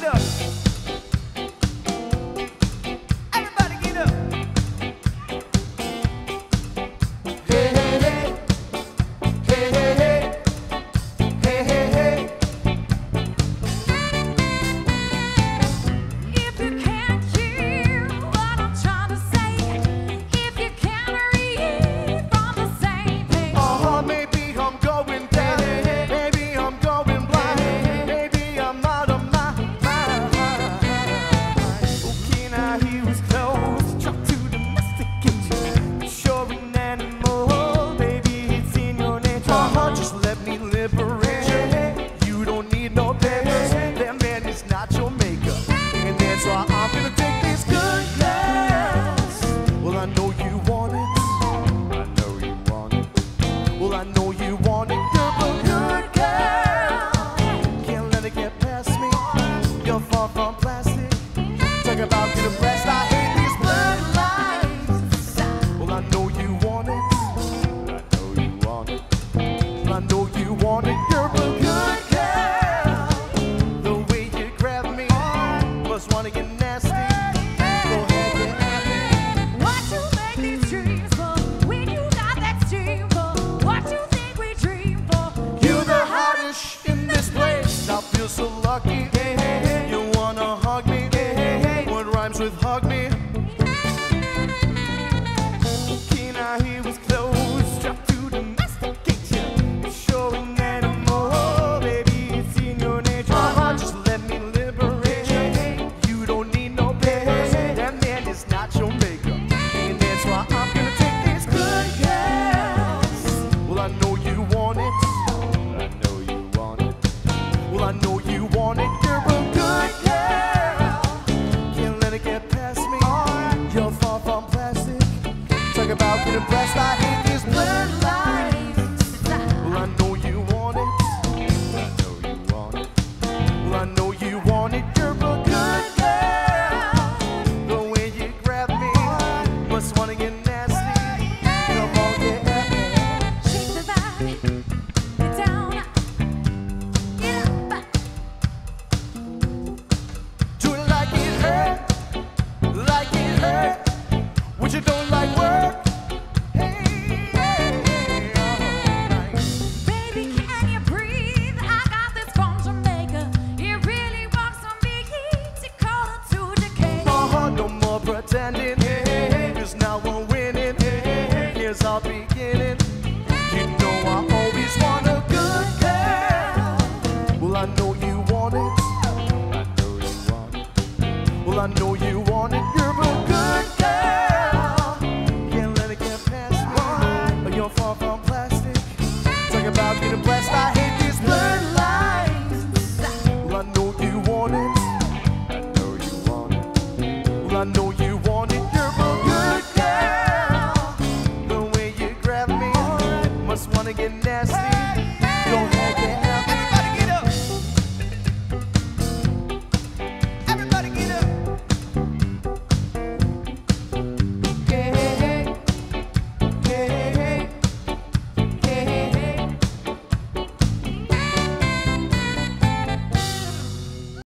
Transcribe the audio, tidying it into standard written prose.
up. Everybody get up. Hey, hey, hey. Hey, hey, hey. Hey, hey, hey. If you can't hear what I'm trying to say, if you can't read from the same page, Maybe I'm going down, maybe I'm going blind, maybe I'm out of my mind. Okay, now he was close, truck to domesticate, sure an animal, baby, it's in your nature. Just let me liberate you. You don't need no papers, that man is not your maker, and that's why I'm gonna take this good glass. Well, I know you want it. I know you want it. Well, I know you want it, you're a good girl. Can't let it get past me. You're far from plastic. Talk about getting blessed. I hate these bloodlines. Well, I know you want it. I know you want it. Well, I know you want it, you're a good girl. The way you grab me, must wanna get nasty. Go ahead, get at me. what you make these dreams for? When you got that steam for, what you think we dream for? You're the hottest in this place. I feel so lucky. You wanna hug me? What rhymes with hug me? Okay, now he was close, strapped to domesticate you. Sure an animal, baby, it's in your nature. Just let me liberate you. You don't need no papers. That man is not your maker, and that's why I'm gonna take this good gas. Well, I know you want it. I know you want it. Well, I know you want it. You're a good girl. Can't let it get past me. You're far from plastic. Talk about getting blessed. I hate these bloodlines. Well, I know you want it. I know you want it. Well, I know you want it. You're a good girl. The way you grab me, must wanna get nasty. Come on, get at me. Shake the body, get down, get up. Do it like it hurt, like it hurt. What you don't like work? Hey, hey, alright. Baby, can you breathe? I got this from Jamaica. It really works on me to call it to decay. No more pretending, 'cause now we're winning. Here's our beginning. You know I always want a good girl. Well, I know you want it. I know you want it. Well, I know you want it. You're a good girl. Can't let it get past me. You're far from plastic. Talk about getting blessed. I hate these bloodlines. Well, I know you want it. I know you want it. Well, I know you want it. You're a good girl. The way you grab me, must wanna get nasty.